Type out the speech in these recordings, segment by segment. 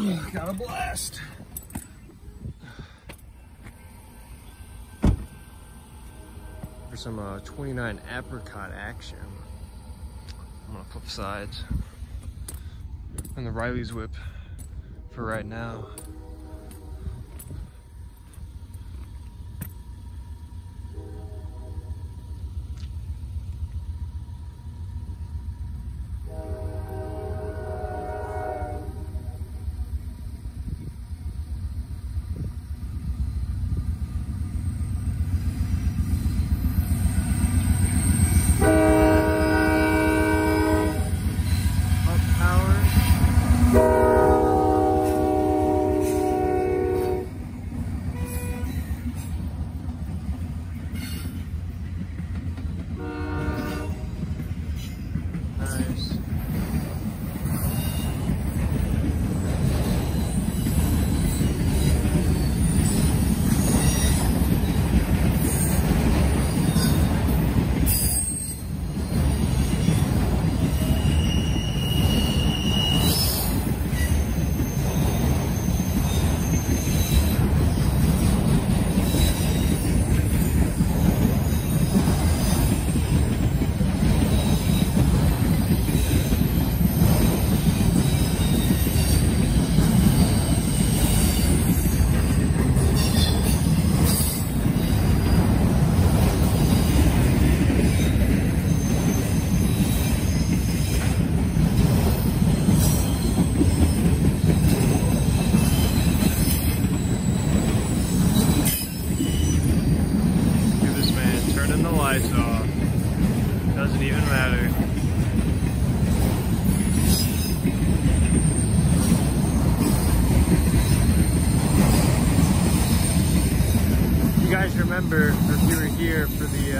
Got a blast. For some 29 apricot action. I'm gonna flip sides. And the Riley's whip for right now. Doesn't even matter. You guys remember, if you were here for the,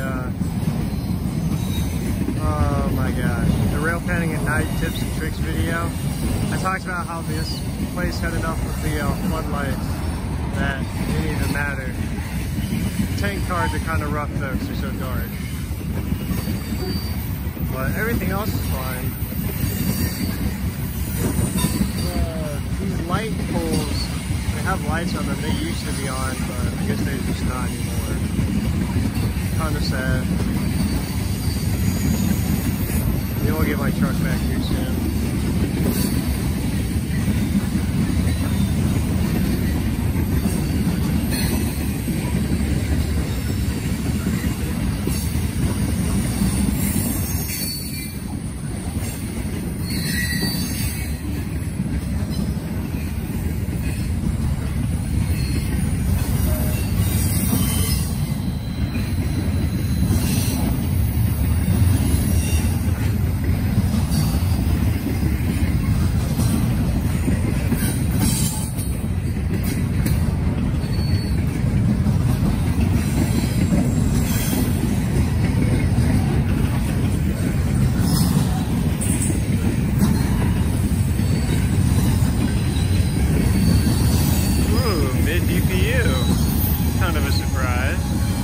oh my gosh, the Railfanning at Night tips and tricks video, I talked about how this place had enough of the floodlights that it didn't even matter. Tank cars are kind of rough though because they're so dark. But everything else is fine. These light poles, they have lights on them. They used to be on, but I guess they're just not anymore. Kind of sad. Maybe I'll get my truck back here soon. Kind of a surprise.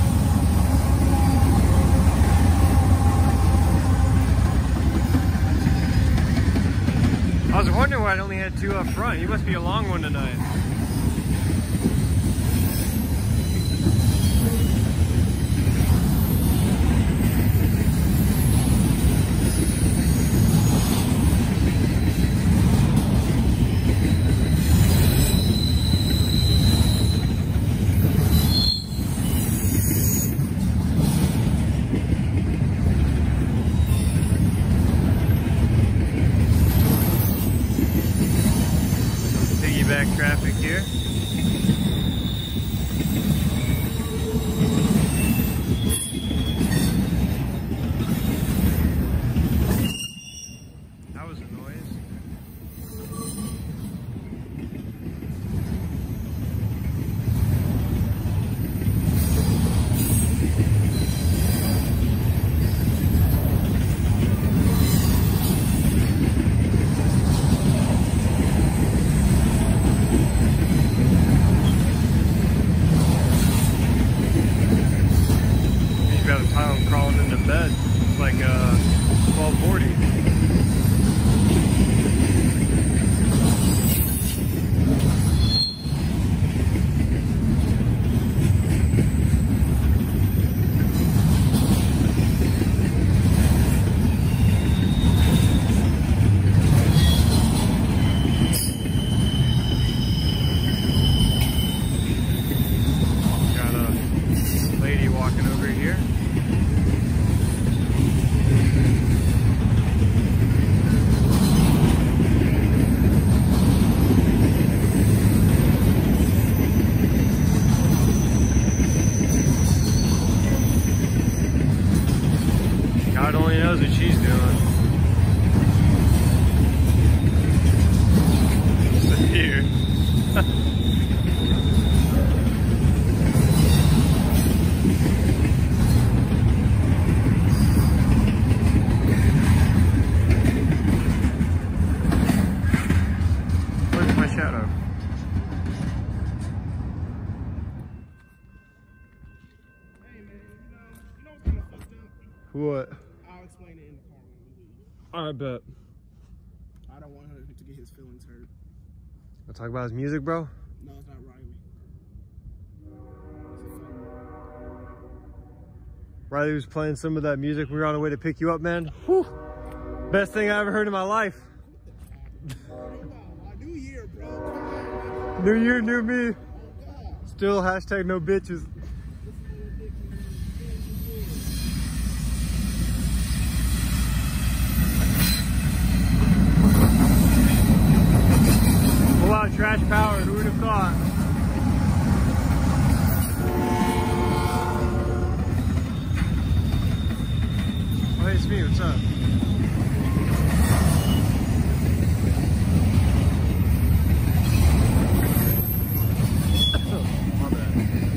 I was wondering why I only had two up front. You must be a long one tonight. Piggyback traffic here. That was a noise. What? I'll explain it in the car when we leave. I bet. I don't want him to get his feelings hurt. Wanna talk about his music, bro? No, it's not Riley. It's a fun Riley was playing some of that music when we were on the way to pick you up, man. Whew. Best thing I ever heard in my life. New year, bro. New year, new me. Oh, God. Still hashtag no bitches. Oh wow, trash powered, who would have thought? Oh hey, it's me, what's up? My bad.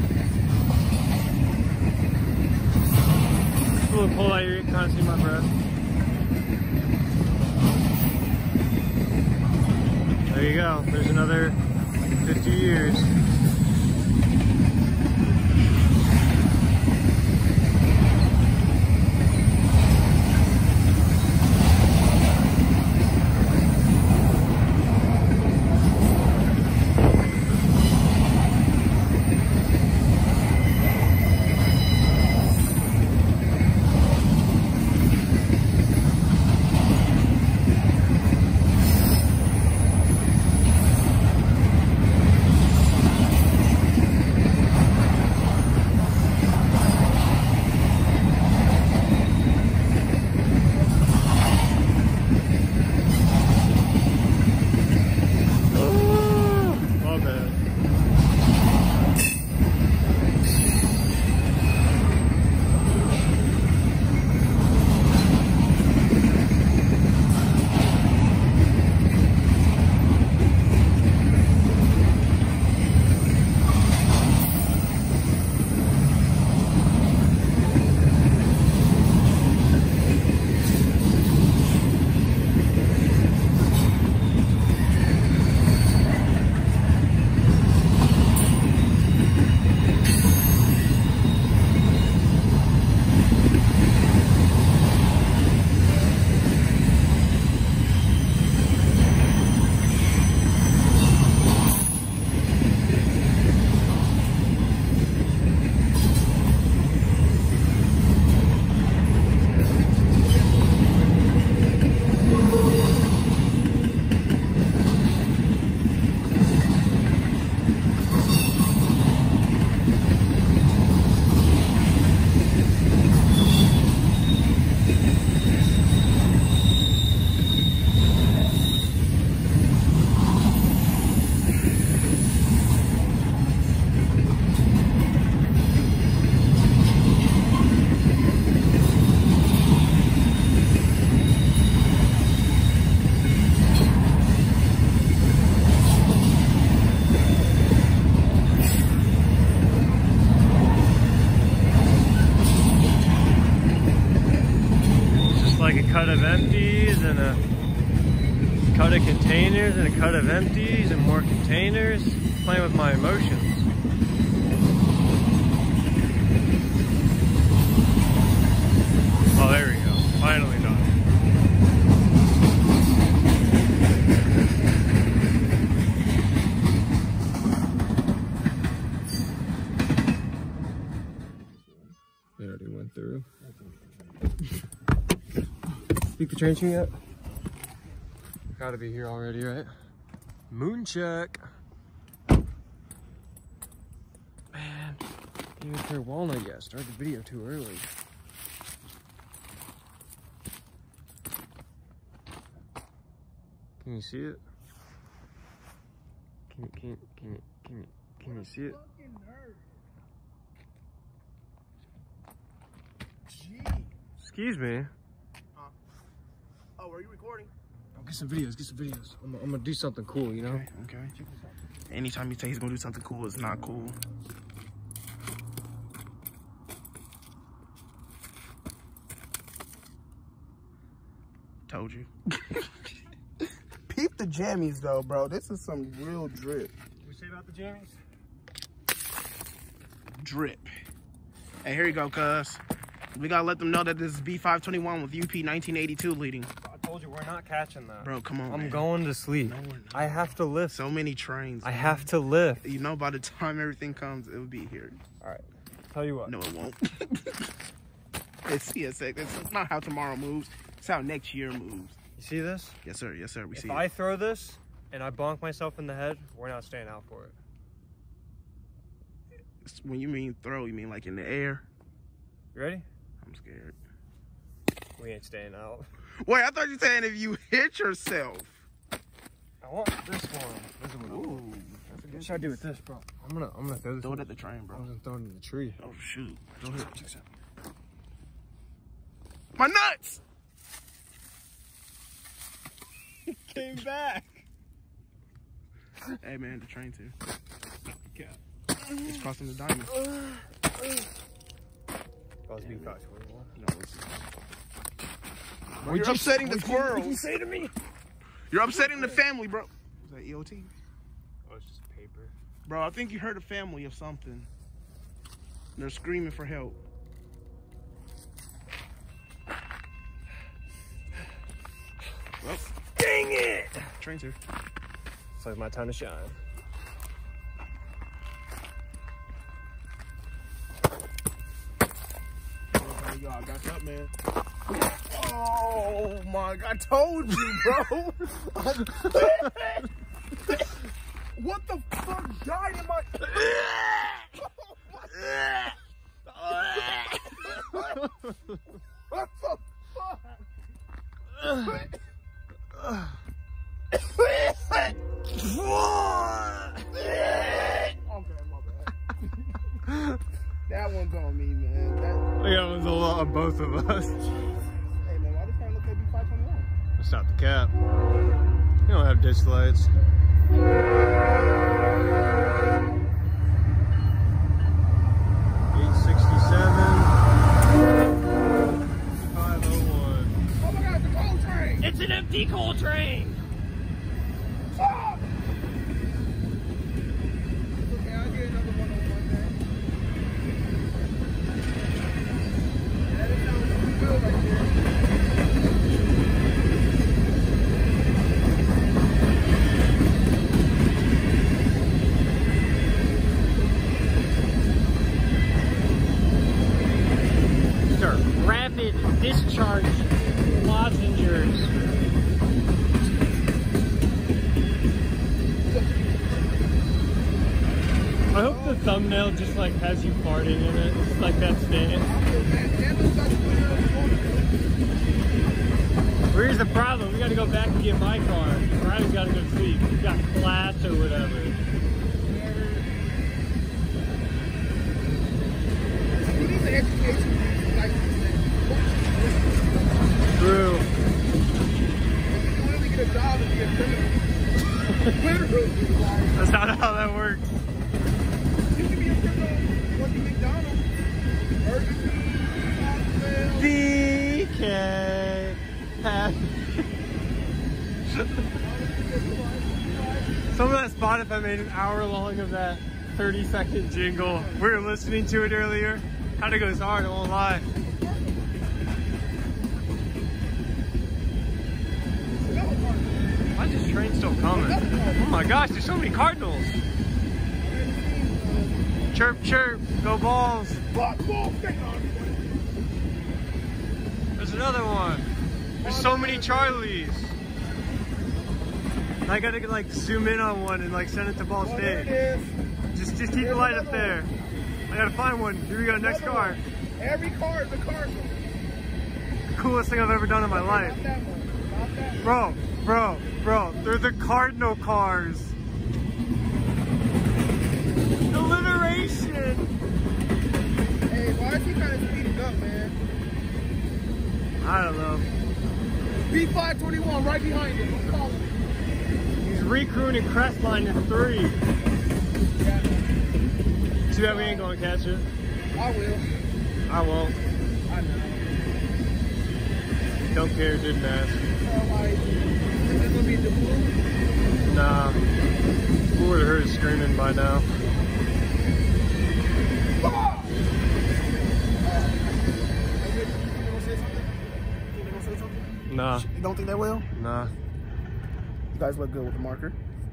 A little pull out here, you can kind of see my breath. There you go, there's another 50 years. Like a cut of empties and a cut of containers and a cut of empties and more containers. Playing with my emotions. Oh, there we go. Finally done. They already went through. Speak the train yet? Gotta be here already, right? Moon check. Man, didn't even clear Walnut yet. Started the video too early. Can you see it? Can you see it? Excuse me. Oh, are you recording? Oh, get some videos. I'm gonna do something cool, you know? Okay. Anytime you say he's gonna do something cool, it's not cool. Told you. Peep the jammies though, bro. This is some real drip. What you say about the jammies? Drip. Hey, here you go, cuz. We gotta let them know that this is B521 with UP 1982 leading. I told you, we're not catching that. Bro, come on, I'm man. going to sleep. No, we're not. I have to lift. So many trains. I have to lift. You know, by the time everything comes, it'll be here. All right. Tell you what. No, it won't. It's CSX. It's not how tomorrow moves. It's how next year moves. You see this? Yes, sir. Yes, sir. We see If I throw this and I bonk myself in the head, we're not staying out for it. When you mean throw, you mean like in the air? You ready? I'm scared. We ain't staying out. Wait, I thought you were saying if you hit yourself. I want this one. This one. Ooh. What should I do with this, bro? I'm gonna throw this. Throw it at the train, bro. I'm gonna throw it in the tree. Oh shoot. Go ahead. My nuts! Came back. Hey man, the train too. Yeah. It's crossing the diamond. Oh, it's B521. No, bro, you're upsetting the squirrels. What did you say to me? You're upsetting the family, bro. Is that EOT? Oh, it's just paper. Bro, I think you heard a family of something. They're screaming for help. Well, dang it! Train's here. It's like my time to shine. Yo, I got that, man. Oh my God, I told you, bro. What the fuck died in my... What the fuck? Okay, my bad. That one's on me, man. That one's a lot on both of us. Hey, man, why this time look like B521? Let's stop the cap. We don't have ditch lights. 501. Oh my God, it's a coal train! It's an empty coal train! Fuck! Okay, I'll get another one on Monday. That sounds good right there. Rapid discharge lozenges. I hope the thumbnail just like has you farting in it. It's like that stance. Here's the problem. We gotta go back and get my car. Riley's gotta go to sleep. He's got class or whatever. We need the education. True. You only get a job if you're a criminal. That's not how that works. You can be a criminal working McDonald's. DK. Some of that spot, if I made an hour long of that 30-second jingle, we were listening to it earlier. Kind of goes hard, I won't lie. Why is this train still coming? Oh my gosh, there's so many cardinals. Chirp, chirp, go balls. There's another one. There's so many Charlies. I gotta like zoom in on one and like send it to Ball State. Just keep the light up there. I gotta find one. Here we go, next car. Every car is a cardinal. Coolest thing I've ever done in my life. Bro, they're the Cardinal cars. Alliteration. Hey, why is he kind of speeding up, man? I don't know. B521 right behind him. Let's call him. He's recruiting Crestline in 3. Yeah. Too bad we ain't gonna catch it. I will. I won't. I know. Don't care, didn't ask. Is it gonna be the blue? Nah. We would've heard screaming by now. Nah. You don't think they will? Nah. You guys look good with the marker.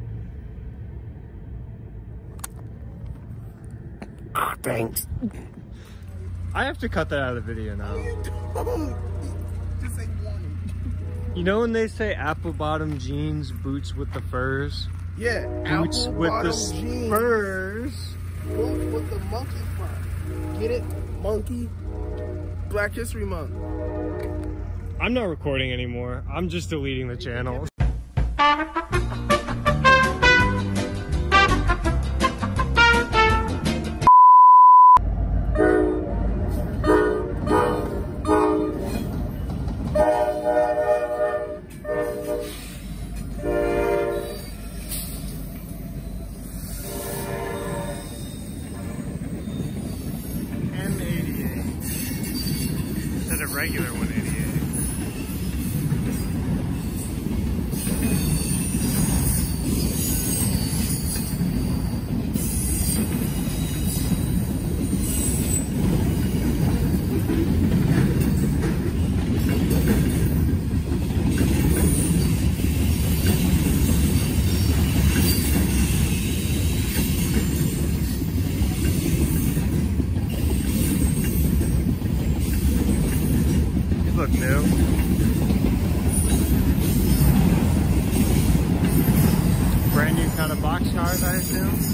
Thanks. I have to cut that out of the video now. Just say warning. You know when they say apple bottom jeans, boots with the furs? Yeah, Boots apple with the jeans, spurs. boots with the monkey fur. Get it? Monkey. Black History Month. I'm not recording anymore. I'm just deleting the channel. A regular 188. Look new. Brand new kind of boxcars, I assume.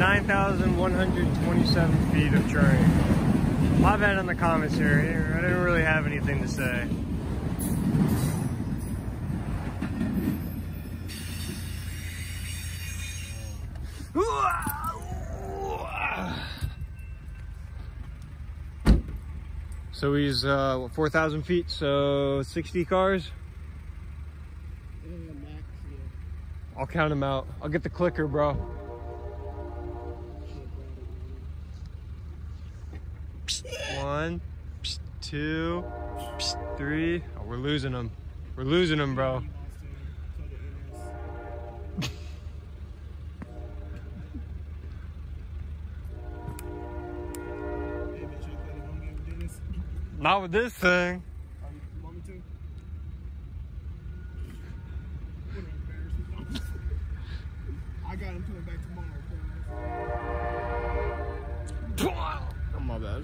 9,127 feet of train. My bad in the comments here. I didn't really have anything to say. So he's 4,000 feet, so 60 cars. Max, yeah. I'll count them out. I'll get the clicker, bro. 1, 2, 3. Oh, we're losing them. We're losing them, bro. Not with this thing. You want me to? I got him coming back tomorrow. Oh, my bad.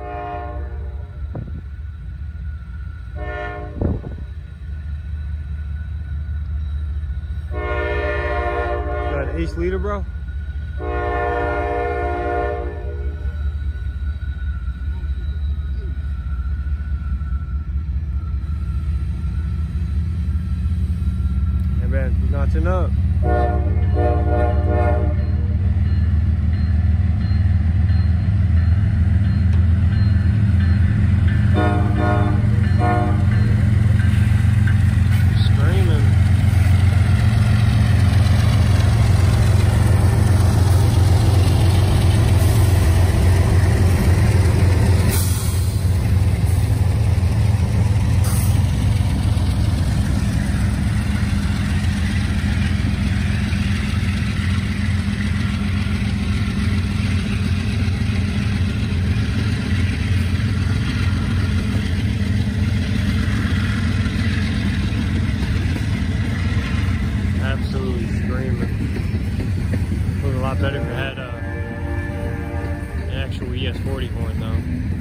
Got an ace leader, bro. Hey man, he's notching up. Absolutely screaming. Look a lot better if it had an actual ES40 horn though.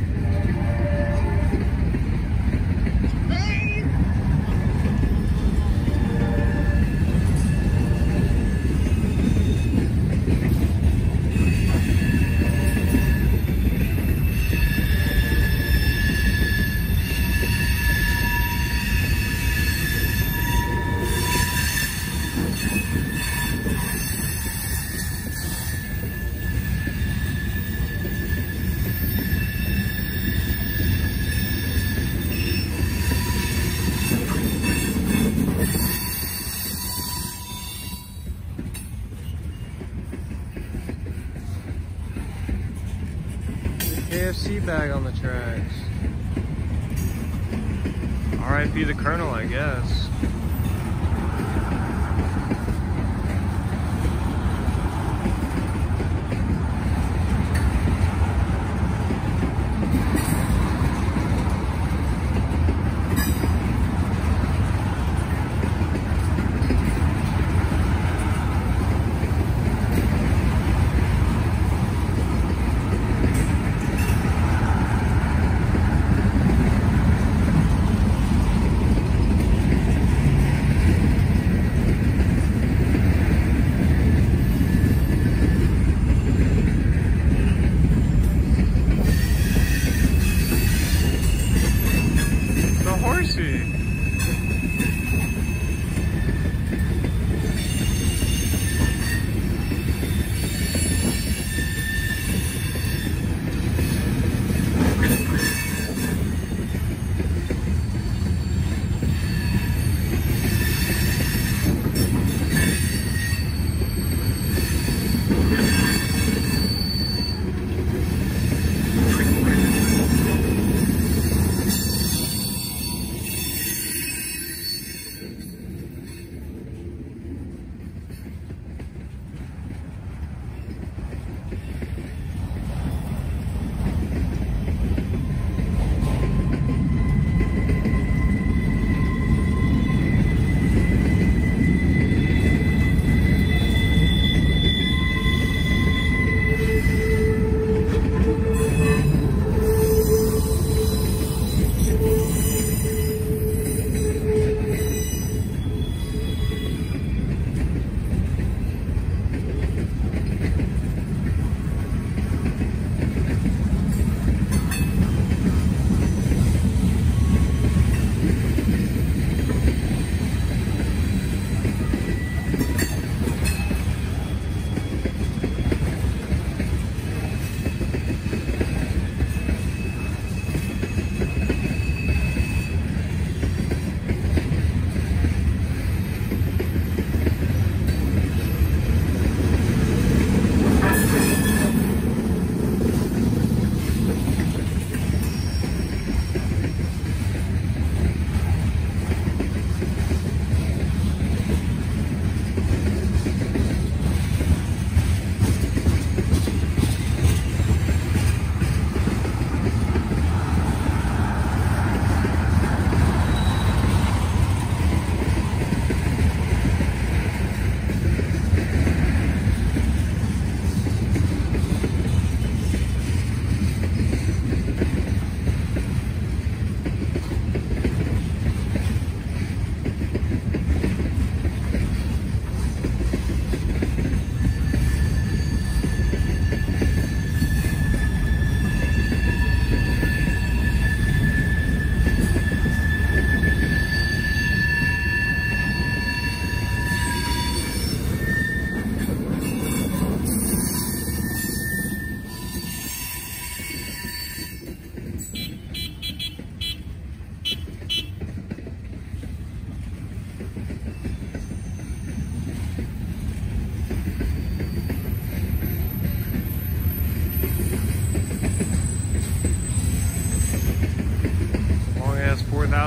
KFC bag on the tracks. RIP the Colonel, I guess.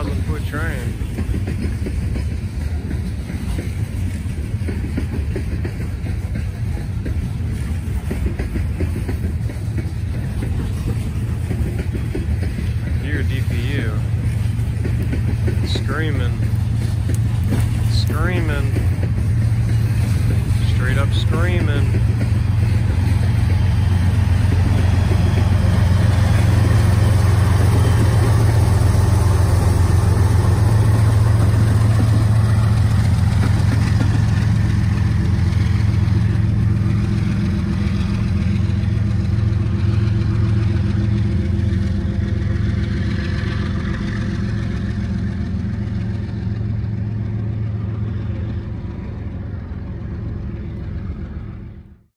I'm gonna quit trying.